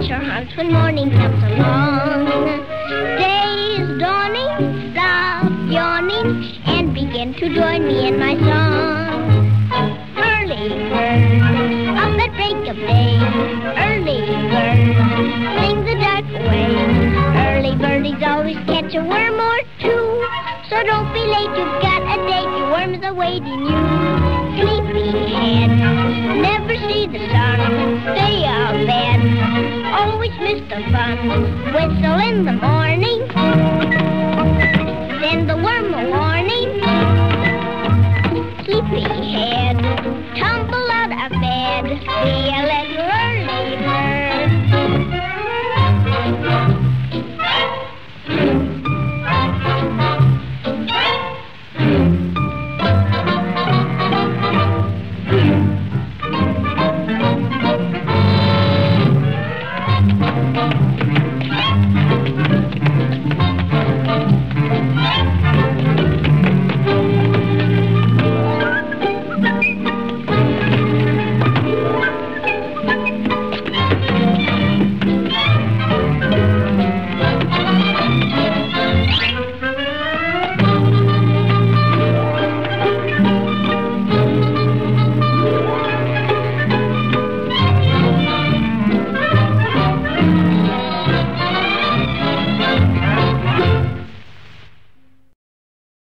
adventure hunts when morning comes along. Day is dawning, stop yawning, and begin to join me in my song. Early bird, up at break of day. Early bird, sing the dark away. Early birdies always catch a worm or two, so don't be late, you've got a date, your worm's awaiting you. Sleepyhead, never see the sun, stay abed, always miss the fun. Whistle in the morning, send the worm a warning. Sleepyhead, tumble out of bed, be a